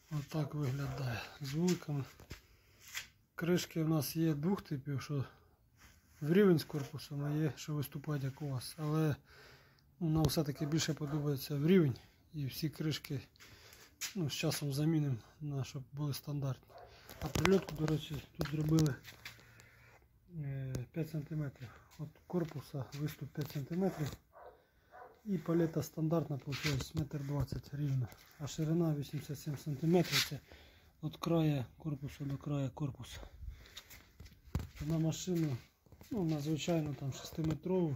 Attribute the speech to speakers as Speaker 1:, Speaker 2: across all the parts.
Speaker 1: Отак виглядає з вуликами. Кришки у нас є двох типів, що в рівень з корпусом, а є, що виступають як у вас. Але нам все-таки більше подобається в рівень. І всі кришки з часом замінимо, щоб були стандартні. А прильотку, до речі, тут зробили 5 см. От корпуса виступ 5 см. І палета стандартна, виходить 1,20 м рівно. А ширина 87 см. Це від краю корпусу до краю корпусу. На машину, на звичайну там 6-метрову,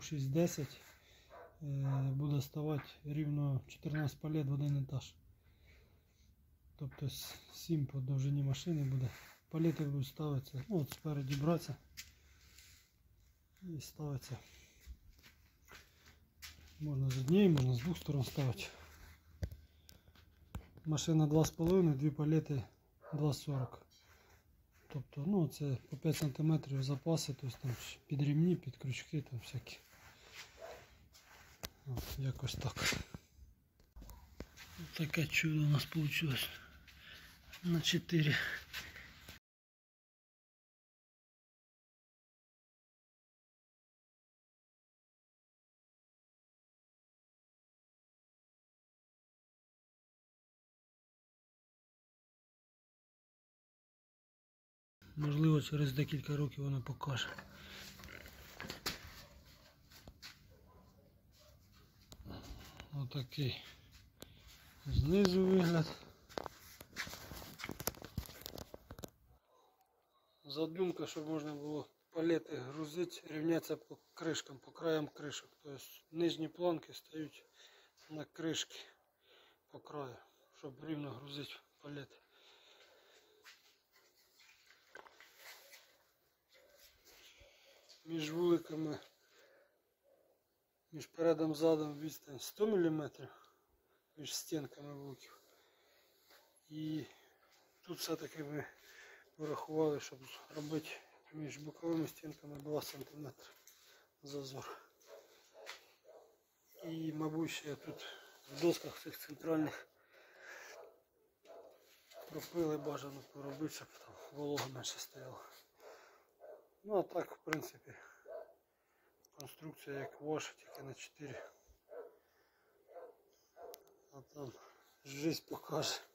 Speaker 1: 6-10 буде ставати рівно 14 палет в один етаж. Тобто 7 по довжині машини буде. Палети будуть ставитися, от спереді братися і ставиться. Можна з однієї, можна з двох сторон ставити. Машина 2,5, дві палети 2,40. Тобто, це по 5 см запаси, тобто там під ремні, під крючки, там всякі. От, якось так. Таке чудо у нас вийшло на 4. Можливо, через декілька років воно покаже. Отакий знизу вигляд. Задумка, щоб можна було палети грузити, рівнятися по кришкам, по краям кришок. Тобто нижні планки стають на кришки по краю, щоб рівно грузити палети. Між вуликами, між передом і задом відстань 100 мм, між стінками вуликів. І тут все-таки ми вирахували, щоб робити між боковими стінками 2 см зазор. І, мабуть, ще тут в досках цих центральних пропили бажано поробити, щоб там волога менше стояла. А так, в принципі, конструкція як ваша, тільки на 4. А там жизнь покаже.